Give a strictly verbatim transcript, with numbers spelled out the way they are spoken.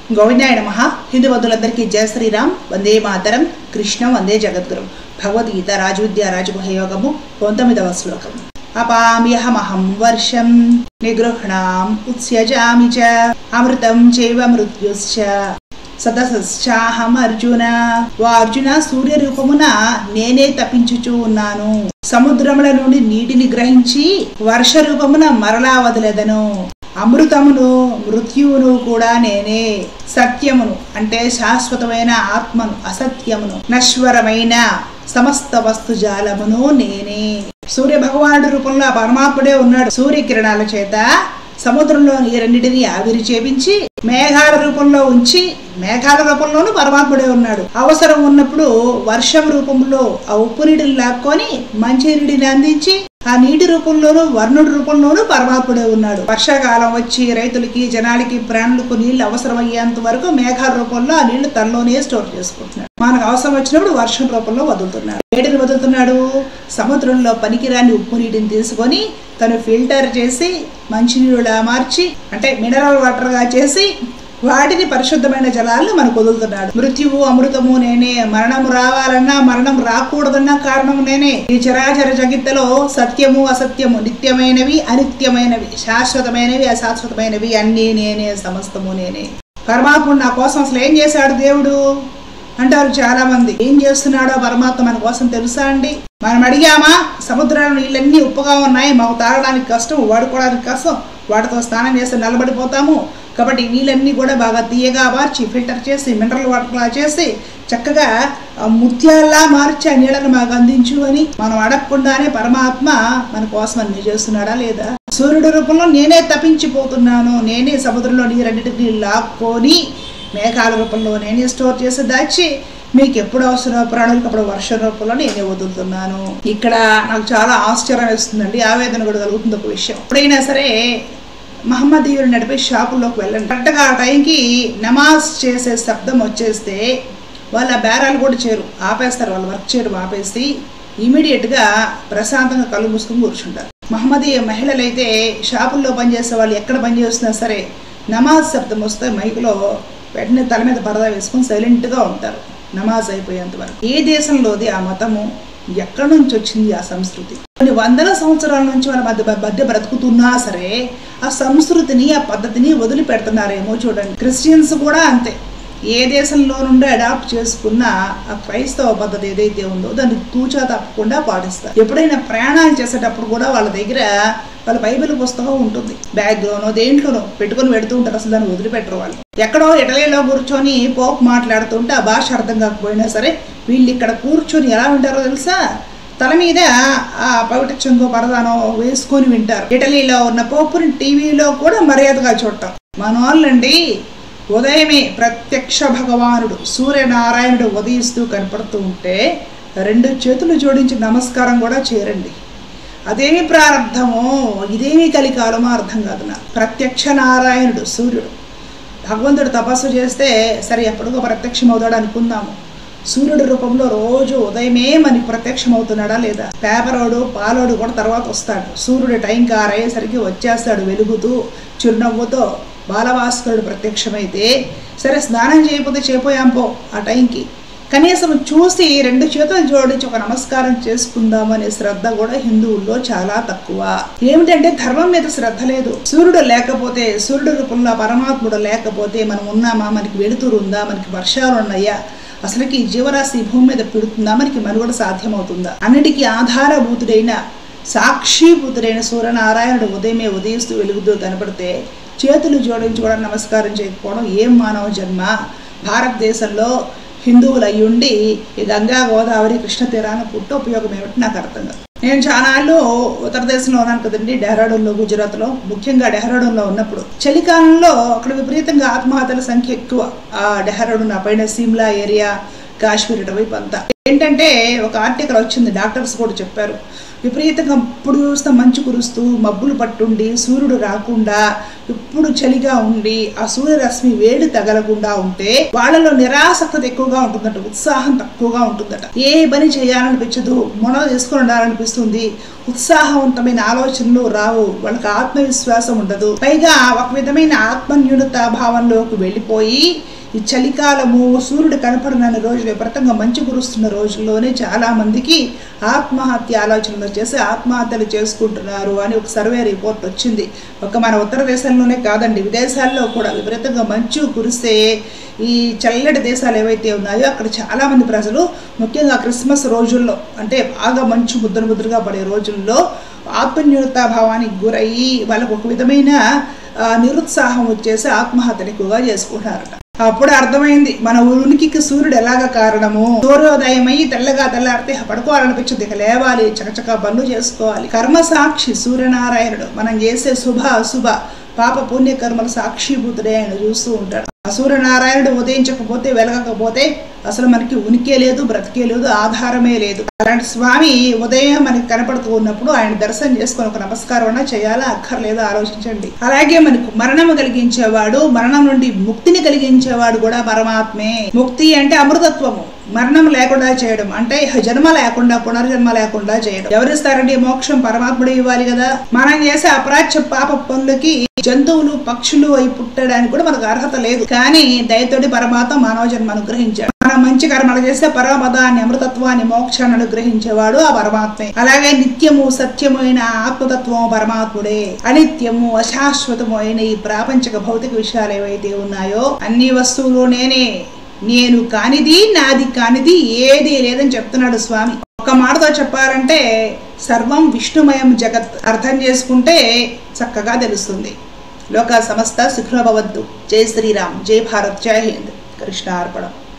గోవిందాయ నమః. హిందూ బంధువులందరికీ జయ శ్రీరామ్. వందే మాతరం. కృష్ణ వందే జగద్గురు. భగవద్గీత రాజవిద్యా రాజగుహ యోగము పంతొమ్మిదవ శ్లోకం. అపామ్యహమహం వర్షం నిగృహణాం ఉత్స్యజామి చ అమృతం చైవ మృత్యుశ్చ సదసశ్చాహం అర్జున. ఓ అర్జున, సూర్య రూపమున నేనే తప్పించుచూ ఉన్నాను. సముద్రముల నుండి నీటిని గ్రహించి వర్ష రూపమున మరలా వదిలేదను. అమృతమును మృత్యువును కూడా నేనే. సత్యమును అంటే శాశ్వతమైన ఆత్మను, అసత్యమును నశ్వరమైన సమస్త వస్తుజాలమును నేనే. సూర్య భగవానుడి రూపంలో పరమాత్ముడే ఉన్నాడు. సూర్యకిరణాల చేత సముద్రంలో నీరన్నిటిని ఆవిరి చేపించి మేఘాల రూపంలో ఉంచి మేఘాల రూపంలోనూ పరమాత్ముడే ఉన్నాడు. అవసరం ఉన్నప్పుడు వర్షం రూపంలో ఆ ఉప్పు నీటిని లాక్కొని మంచి నీటిని అందించి ఆ నీటి రూపంలోనూ వర్ణుడి రూపంలోనూ పరమాత్ముడే ఉన్నాడు. వర్షాకాలం వచ్చి రైతులకి జనాలకి ప్రాణులకు నీళ్లు అవసరమయ్యేంత వరకు మేఘాల రూపంలో ఆ నీళ్లు తనలోనే స్టోర్ చేసుకుంటున్నాడు. మనకు అవసరం వచ్చినప్పుడు వర్షం రూపంలో వదులుతున్నాడు. నీటిని వదులుతున్నాడు. సముద్రంలో పనికిరాని ఉప్పు నీటిని తీసుకొని తను ఫిల్టర్ చేసి మంచినీళ్ళులా మార్చి అంటే మినరల్ వాటర్ గా చేసి వాటిని పరిశుద్ధమైన జలాలను మనకు వదులుతున్నాడు. మృత్యువు అమృతము నేనే. మరణం రావాలన్నా మరణం రాకూడదన్నా కారణం నేనే. ఈ చరాచర జగత్తులో సత్యము అసత్యము, నిత్యమైనవి అనిత్యమైనవి, శాశ్వతమైనవి అశాశ్వతమైనవి అన్నీ నేనే, సమస్తము నేనే. పరమాత్ముడు నా కోసం అసలు ఏం చేశాడు దేవుడు అంటారు చాలా మంది. ఏం చేస్తున్నాడో పరమాత్మ మన కోసం తెలుసా అండి? మనం అడిగామా? సముద్రాల నీళ్ళన్నీ ఉప్పుగా ఉన్నాయి, మాకు తాగడానికి కష్టం, వాడుకోవడానికి కష్టం, వాటితో స్నానం చేస్తే నల్లబడిపోతాము, కాబట్టి నీళ్ళన్నీ కూడా బాగా తీయగా మార్చి ఫిల్టర్ చేసి మినరల్ వాటర్లా చేసి చక్కగా ముత్యాల్లా మార్చి ఆ నీళ్ళని మాకు అందించు అని మనం అడగకుండానే పరమాత్మ మన కోసం అన్ని చేస్తున్నాడా లేదా? సూర్యుడి రూపంలో నేనే తప్పించిపోతున్నాను. నేనే సముద్రంలో నీరన్నిటిని లాక్కొని మేఘాల రూపంలో నేనే స్టోర్ చేసి దాచి మీకు ఎప్పుడు అవసరం ప్రాణులకు అప్పుడు వర్ష రూపంలో నేనే వదులుతున్నాను. ఇక్కడ నాకు చాలా ఆశ్చర్యం వేస్తుందండి, ఆవేదన కూడా కలుగుతుంది ఒక విషయం. ఎప్పుడైనా సరే మహమ్మదీయులు నడిపే షాపుల్లోకి వెళ్ళండి. కరెక్ట్గా ఆ టైంకి నమాజ్ చేసే శబ్దం వచ్చేస్తే వాళ్ళ బేరాలు కూడా చేరు ఆపేస్తారు. వాళ్ళు వర్క్ చేయడం ఆపేసి ఇమీడియట్గా ప్రశాంతంగా కళ్ళు మూసుకుని కూర్చుంటారు. మహమ్మదీయ మహిళలు అయితే షాపుల్లో పనిచేసే వాళ్ళు ఎక్కడ పనిచేస్తున్నా సరే నమాజ్ శబ్దం వస్తే మైకులో వెంటనే తల మీద పరదా వేసుకుని సైలెంట్గా ఉంటారు నమాజ్ అయిపోయేంత వరకు. ఏ దేశంలోది ఆ మతము, ఎక్కడి నుంచి వచ్చింది ఆ సంస్కృతి? కొన్ని వందల సంవత్సరాల నుంచి వాళ్ళ మధ్య మధ్య బ్రతుకుతున్నా సరే ఆ సంస్కృతిని ఆ పద్ధతిని వదిలిపెడుతున్నారేమో చూడండి. క్రిస్టియన్స్ కూడా అంతే. ఏ దేశంలో నుండి అడాప్ట్ చేసుకున్న ఆ క్రైస్తవ పద్ధతి ఏదైతే ఉందో దాన్ని తూచా తప్పకుండా పాటిస్తారు. ఎప్పుడైనా ప్రయాణాలు చేసేటప్పుడు కూడా వాళ్ళ దగ్గర వాళ్ళ బైబిల్ పుస్తకం ఉంటుంది, బ్యాగ్లోనో దేంట్లోనో పెట్టుకొని పెడుతూ ఉంటారు. అసలు దాన్ని వదిలిపెట్టరు వాళ్ళు. ఎక్కడో ఇటలీలో కూర్చొని పోప్ మాట్లాడుతుంటే ఆ భాష అర్థం కాకపోయినా సరే వీళ్ళు ఇక్కడ కూర్చొని ఎలా వింటారో తెలుసా? తల మీద ఆ పవిట చెంగు పరదానో వేసుకొని వింటారు. ఇటలీలో ఉన్న పోపుని టీవీలో కూడా మర్యాదగా చూడటం. మన వాళ్ళండి ఉదయమే ప్రత్యక్ష భగవానుడు సూర్యనారాయణుడు ఉదయిస్తూ కనపడుతూ ఉంటే రెండు చేతులు జోడించి నమస్కారం కూడా చేయరండి. అదేమి ప్రారంధమో ఇదేమి కలికాలమో అర్థం కాదు. నా ప్రత్యక్ష నారాయణుడు సూర్యుడు. భగవంతుడు తపస్సు చేస్తే సరే ఎప్పటికో ప్రత్యక్షం అవుతాడు అనుకుందాము. సూర్యుడి రూపంలో రోజు ఉదయమే మనకి ప్రత్యక్షం అవుతున్నాడా లేదా? పేపరోడు పాలోడు కూడా తర్వాత వస్తాడు. సూర్యుడు టైంకి ఆరయ్యేసరికి వచ్చేస్తాడు వెలుగుతూ చిరునవ్వుతో. బాలభాస్కరుడు ప్రత్యక్షమైతే సరే స్నానం చేయకపోతే చేపోయాం పో ఆ టైంకి. కనీసం చూసి రెండు చేతులు జోడించి ఒక నమస్కారం చేసుకుందాం అనే శ్రద్ధ కూడా హిందువుల్లో చాలా తక్కువ. ఏమిటంటే ధర్మం మీద శ్రద్ధ లేదు. సూర్యుడు లేకపోతే, సూర్యుడు రూపంలో పరమాత్ముడు లేకపోతే మనం ఉన్నామా? మనకి వెలుతురు ఉందా? మనకి వర్షాలు ఉన్నాయా? అసలుకి జీవరాశి భూమి మీద పెడుతుందా? మనకి మనుగడ సాధ్యమవుతుందా? అన్నిటికీ ఆధారభూతుడైన సాక్షిభూతుడైన సూర్యనారాయణుడు ఉదయమే ఉదయిస్తూ వెలుగుతూ కనపడితే చేతులు జోడించి కూడా నమస్కారం చేయకపోవడం ఏం మానవ జన్మ? భారతదేశంలో హిందువులు అయ్యుండి ఈ గంగా గోదావరి కృష్ణ తీరాన్ని పుట్ట ఉపయోగం ఏమిటి నాకు అర్థం కాదు. నేను చాలాళ్ళు ఉత్తర దేశంలో ఉన్నాను కదండి, డెహ్రాడూన్లో, గుజరాత్లో. ముఖ్యంగా డెహ్రాడూన్లో ఉన్నప్పుడు చలికాలంలో అక్కడ విపరీతంగా ఆత్మహత్యల సంఖ్య ఎక్కువ. ఆ డెహ్రాడూన్ ఆ పైన సిమ్లా ఏరియా, కాశ్మీర్ ఇటువైపు అంతా. ఏంటంటే ఒక ఆర్టికల్ వచ్చింది, డాక్టర్స్ కూడా చెప్పారు, విపరీతంగా ఇప్పుడు చూస్తే మంచు కురుస్తూ మబ్బులు పట్టుండి సూర్యుడు రాకుండా ఎప్పుడు చలిగా ఉండి ఆ సూర్యరశ్మి వేడి తగలకుండా ఉంటే వాళ్ళలో నిరాసక్తత ఎక్కువగా ఉంటుందట, ఉత్సాహం తక్కువగా ఉంటుందట. ఏ పని చేయాలనిపించదు, మొన తీసుకొని ఉండాలనిపిస్తుంది, ఉత్సాహవంతమైన ఆలోచనలు రావు, వాళ్ళకి ఆత్మవిశ్వాసం ఉండదు. పైగా ఒక విధమైన ఆత్మన్యూనత భావంలోకి వెళ్ళిపోయి ఈ చలికాలము సూర్యుడు కనపడనని రోజులు విపరీతంగా మంచు కురుస్తున్న రోజుల్లోనే చాలా మందికి ఆత్మహత్య ఆలోచనలు చేసి ఆత్మహత్యలు చేసుకుంటున్నారు అని ఒక సర్వే రిపోర్ట్ వచ్చింది. ఒక మన ఉత్తర దేశంలోనే కాదండి, విదేశాల్లో కూడా విపరీతంగా మంచు కురిస్తే ఈ చల్లటి దేశాలు ఏవైతే ఉన్నాయో అక్కడ చాలామంది ప్రజలు ముఖ్యంగా క్రిస్మస్ రోజుల్లో అంటే బాగా మంచు ముద్ర ముద్రగా పడే రోజుల్లో ఆత్మన్యూనతా భావానికి గురయ్యి వాళ్ళకు ఒక విధమైన నిరుత్సాహం వచ్చేసి ఆత్మహత్యలు ఎక్కువగా చేసుకుంటున్నారట. అప్పుడు అర్థమైంది మన ఉనికికి సూర్యుడు ఎలాగ కారణము. సూర్యోదయం అయ్యి తెల్లగా తెల్లారితే పడుకోవాలనిపించదు, ఇక లేవాలి, చకచక పనులు చేసుకోవాలి. కర్మ సాక్షి సూర్యనారాయణుడు మనం చేసే శుభ అశుభ పాప పుణ్యకర్మల సాక్షిభూతుడే ఆయన చూస్తూ ఉంటాడు. ఆ సూర్యనారాయణుడు ఉదయించకపోతే వెలగకపోతే అసలు మనకి ఉనికే లేదు, బ్రతికే లేదు, ఆధారమే లేదు. అలాంటి స్వామి ఉదయం మనకి కనపడుతూ ఉన్నప్పుడు ఆయన దర్శనం చేసుకొని ఒక నమస్కారం అన్నా చేయాలా అక్కర్లేదో ఆలోచించండి. అలాగే మనకు మరణము కలిగించేవాడు, మరణం నుండి ముక్తిని కలిగించేవాడు కూడా పరమాత్మే. ముక్తి అంటే అమృతత్వము, మరణం లేకుండా చేయడం అంటే జన్మ లేకుండా పునర్జన్మ లేకుండా చేయడం. ఎవరిస్తారండి మోక్షం? పరమాత్ముడు ఇవ్వాలి కదా. మనం చేసే అపరాధ్య పాప పనులకి జంతువులు పక్షులు అయి పుట్టడానికి కూడా మనకు అర్హత లేదు. కానీ దయతోటి పరమాత్మ మానవ జన్మ అనుగ్రహించాడు. మనం మంచి కర్మలు చేస్తే పరమపదాన్ని అమృతత్వాన్ని మోక్షాన్ని అనుగ్రహించేవాడు ఆ పరమాత్మే. అలాగే నిత్యము సత్యమైన ఆత్మతత్వం పరమాత్ముడే. అనిత్యము అశాశ్వతము అయిన ఈ ప్రాపంచిక భౌతిక విషయాలు ఏవైతే ఉన్నాయో అన్ని వస్తువులు నేనే, నేను కానిది నాది కానిది ఏది లేదని చెప్తున్నాడు స్వామి. ఒక మాటతో చెప్పాలంటే సర్వం విష్ణుమయం జగత్ అర్థం చేసుకుంటే చక్కగా తెలుస్తుంది. లోక సమస్త సుఖినో భవంతు. జై శ్రీరామ్, జై భారత్, జై హింద్. కృష్ణార్పణం.